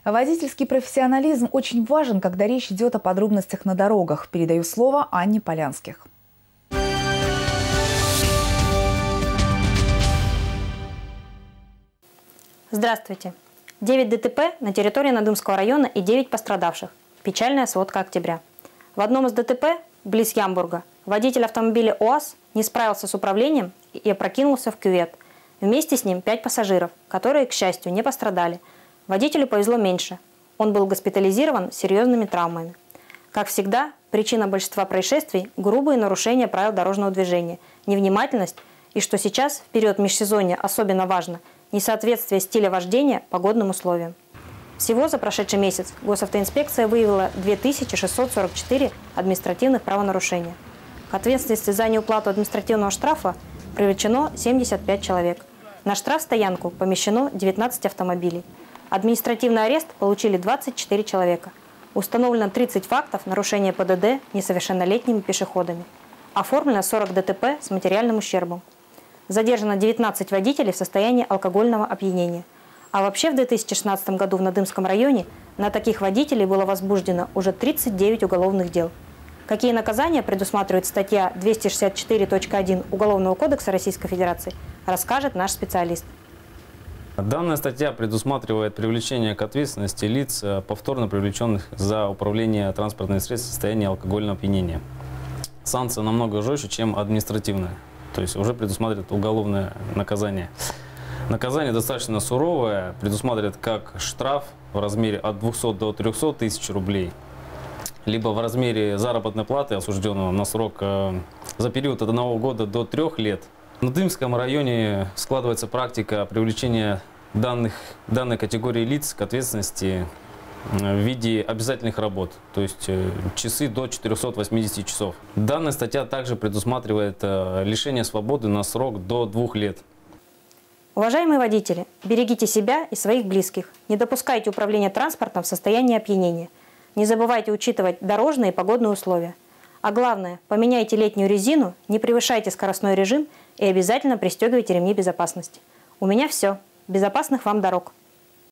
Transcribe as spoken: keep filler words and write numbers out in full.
Водительский профессионализм очень важен, когда речь идет о подробностях на дорогах. Передаю слово Анне Полянских. Здравствуйте. девять ДТП на территории Надымского района и девять пострадавших. Печальная сводка октября. В одном из ДТП, близ Ямбурга, водитель автомобиля УАЗ не справился с управлением и опрокинулся в кювет. Вместе с ним пять пассажиров, которые, к счастью, не пострадали. Водителю повезло меньше. Он был госпитализирован с серьезными травмами. Как всегда, причина большинства происшествий – грубые нарушения правил дорожного движения, невнимательность и, что сейчас, в период межсезонья особенно важно, несоответствие стиля вождения погодным условиям. Всего за прошедший месяц госавтоинспекция выявила две тысячи шестьсот сорок четыре административных правонарушения. К ответственности за неуплату административного штрафа привлечено семьдесят пять человек. На штрафстоянку помещено девятнадцать автомобилей. Административный арест получили двадцать четыре человека. Установлено тридцать фактов нарушения ПДД несовершеннолетними пешеходами. Оформлено сорок ДТП с материальным ущербом. Задержано девятнадцать водителей в состоянии алкогольного опьянения. А вообще в две тысячи шестнадцатом году в Надымском районе на таких водителей было возбуждено уже тридцать девять уголовных дел. Какие наказания предусматривает статья двести шестьдесят четыре точка один Уголовного кодекса Российской Федерации, расскажет наш специалист. Данная статья предусматривает привлечение к ответственности лиц, повторно привлеченных за управление транспортным средством в состоянии алкогольного опьянения. Санкция намного жестче, чем административная, то есть уже предусматривает уголовное наказание. Наказание достаточно суровое, предусматривает как штраф в размере от двухсот до трёхсот тысяч рублей, либо в размере заработной платы осужденного на срок э, за период от одного года до трех лет. В Надымском районе складывается практика привлечения данных, данной категории лиц к ответственности в виде обязательных работ, то есть э, часы до четырёхсот восьмидесяти часов. Данная статья также предусматривает э, лишение свободы на срок до двух лет. Уважаемые водители, берегите себя и своих близких. Не допускайте управления транспортом в состоянии опьянения. Не забывайте учитывать дорожные и погодные условия. А главное, поменяйте летнюю резину, не превышайте скоростной режим и обязательно пристегивайте ремни безопасности. У меня все. Безопасных вам дорог!